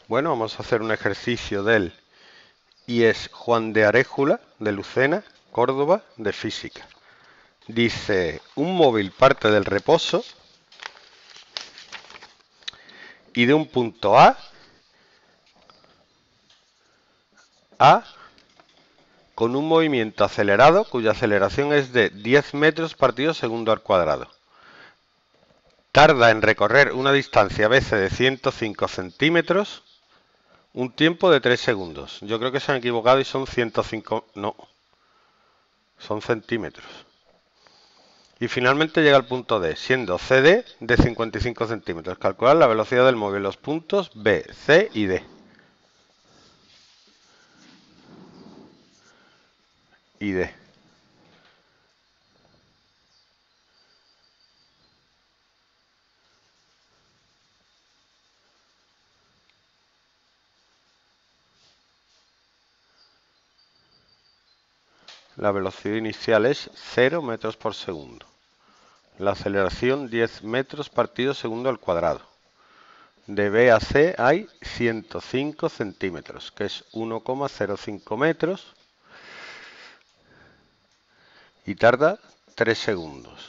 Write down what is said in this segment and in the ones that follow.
Bueno, vamos a hacer un ejercicio del IES Juan de Aréjula, de Lucena, Córdoba, de física. Dice, un móvil parte del reposo y de un punto A con un movimiento acelerado cuya aceleración es de 10 metros partido segundo al cuadrado. Tarda en recorrer una distancia a veces de 105 centímetros, un tiempo de 3 segundos. Yo creo que se han equivocado y son 105, no, son centímetros. Y finalmente llega al punto D, siendo CD de 55 centímetros. Calcular la velocidad del móvil en los puntos B, C y D. Y D. La velocidad inicial es 0 metros por segundo. La aceleración 10 metros partido segundo al cuadrado. De B a C hay 105 centímetros, que es 1,05 metros. Y tarda 3 segundos.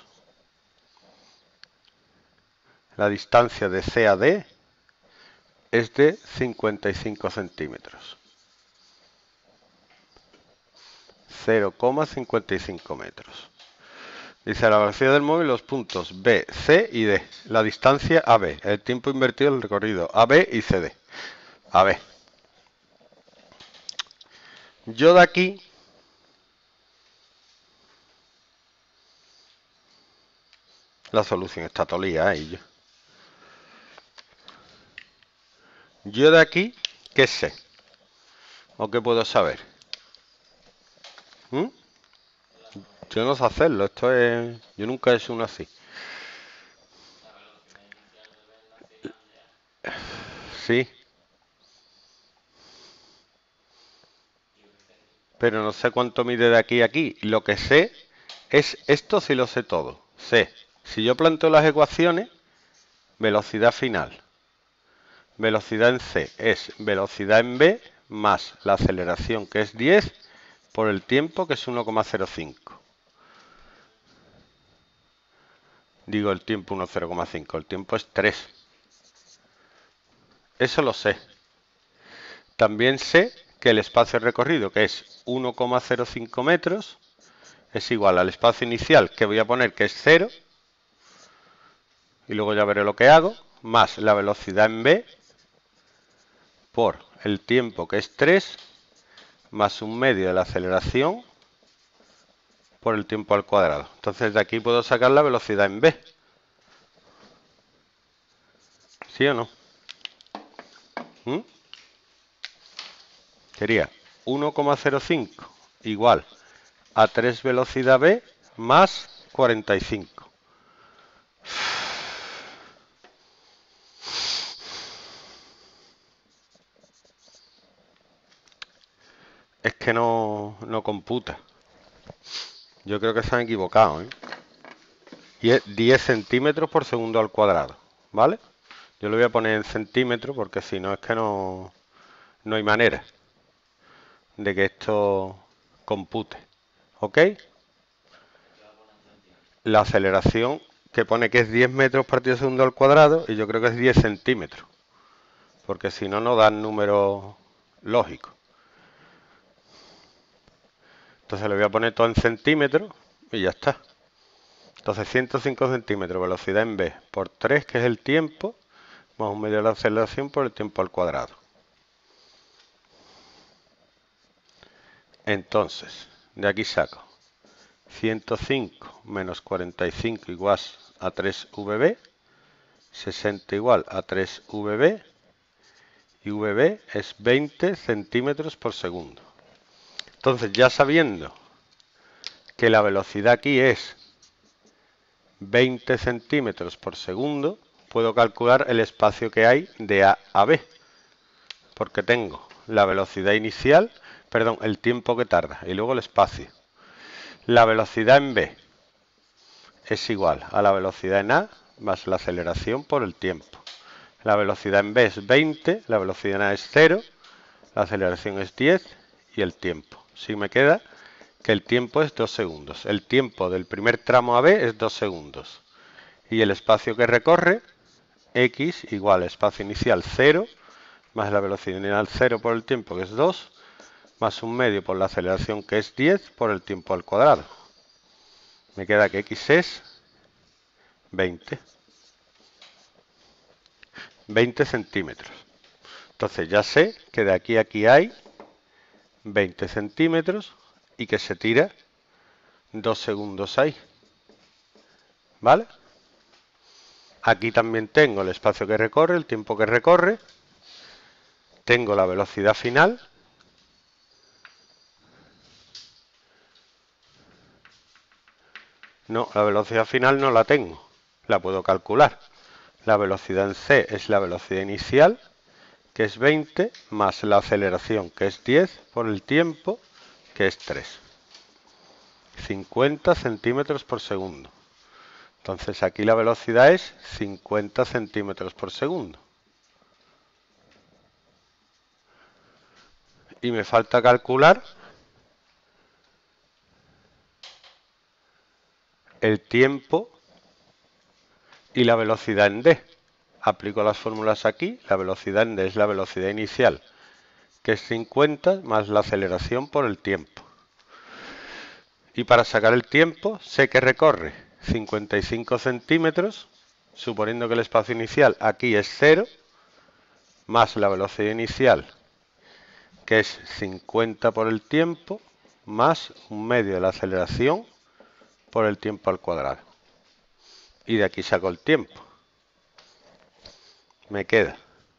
La distancia de C a D es de 55 centímetros. 0,55 metros. Dice la velocidad del móvil, los puntos B, C y D. La distancia AB, el tiempo invertido del recorrido AB y CD. AB. Yo de aquí la solución está tolía, ¿eh? Yo de aquí, ¿qué sé? ¿O qué puedo saber? ¿Mm? Yo no sé hacerlo, esto es... Yo nunca he hecho uno así. Sí, pero no sé cuánto mide de aquí a aquí. Lo que sé es esto, sí lo sé todo. Sé, si yo planteo las ecuaciones, velocidad final, velocidad en C es velocidad en B más la aceleración, que es 10, por el tiempo, que es 1,05. Digo el tiempo 1,05, el tiempo es 3. Eso lo sé. También sé que el espacio recorrido, que es 1,05 metros, es igual al espacio inicial, que voy a poner que es 0, y luego ya veré lo que hago, más la velocidad en B por el tiempo, que es 3, más un medio de la aceleración por el tiempo al cuadrado. Entonces de aquí puedo sacar la velocidad en B. ¿Sí o no? ¿Mm? Sería 1,05 igual a 3 velocidad B más 45. Es que no computa. Yo creo que se han equivocado, ¿eh? Y es 10 centímetros por segundo al cuadrado, ¿vale? Yo lo voy a poner en centímetros porque si no es que no hay manera de que esto compute, ¿ok? La aceleración que pone que es 10 metros partido segundo al cuadrado y yo creo que es 10 centímetros, porque si no, no dan números lógicos. Entonces le voy a poner todo en centímetros y ya está. Entonces 105 centímetros, velocidad en B, por 3, que es el tiempo, más un medio de la aceleración por el tiempo al cuadrado. Entonces, de aquí saco 105 menos 45 igual a 3VB, 60 igual a 3VB, y VB es 20 centímetros por segundo. Entonces, ya sabiendo que la velocidad aquí es 20 centímetros por segundo, puedo calcular el espacio que hay de A a B, porque tengo la velocidad inicial, perdón, el tiempo que tarda, y luego el espacio. La velocidad en B es igual a la velocidad en A más la aceleración por el tiempo. La velocidad en v es 20, la velocidad en a es 0, la aceleración es 10 y el tiempo. Sí me queda que el tiempo es 2 segundos. El tiempo del primer tramo a b es 2 segundos. Y el espacio que recorre, x igual a espacio inicial 0, más la velocidad inicial 0 por el tiempo que es 2, más un medio por la aceleración que es 10 por el tiempo al cuadrado. Me queda que x es 20. 20 centímetros. Entonces ya sé que de aquí a aquí hay 20 centímetros y que se tira 2 segundos ahí. ¿Vale? Aquí también tengo el espacio que recorre, el tiempo que recorre. Tengo la velocidad final. No, la velocidad final no la tengo. La puedo calcular. La velocidad en c es la velocidad inicial, que es 20, más la aceleración, que es 10, por el tiempo, que es 3. 50 centímetros por segundo. Entonces aquí la velocidad es 50 centímetros por segundo. Y me falta calcular el tiempo y la velocidad en d. Aplico las fórmulas aquí. La velocidad en d es la velocidad inicial, que es 50 más la aceleración por el tiempo. Y para sacar el tiempo sé que recorre 55 centímetros, suponiendo que el espacio inicial aquí es 0, más la velocidad inicial, que es 50 por el tiempo, más un medio de la aceleración por el tiempo al cuadrado. Y de aquí saco el tiempo. Me queda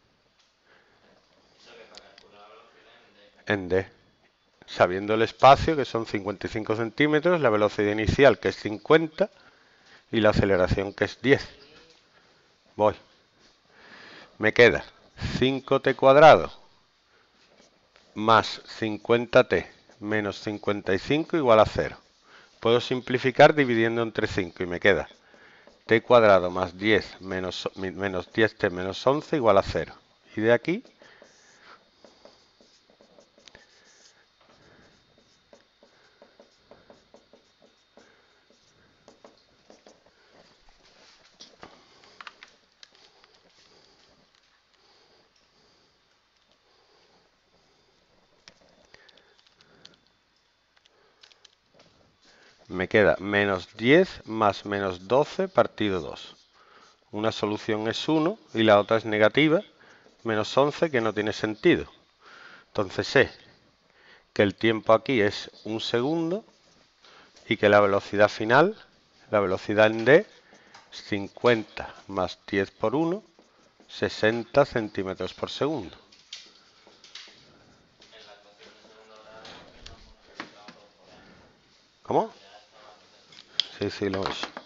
en d. Sabiendo el espacio, que son 55 centímetros, la velocidad inicial, que es 50, y la aceleración, que es 10. Voy. Me queda 5t cuadrado más 50t menos 55 igual a 0. Puedo simplificar dividiendo entre 5 y me queda t cuadrado más 10 menos 10t menos 11 igual a 0. Y de aquí me queda menos 10 más menos 12 partido 2. Una solución es 1 y la otra es negativa, menos 11, que no tiene sentido. Entonces sé que el tiempo aquí es 1 segundo y que la velocidad final, la velocidad en d, es 50 más 10 por 1, 60 centímetros por segundo. ¿Cómo? Sí, lo es.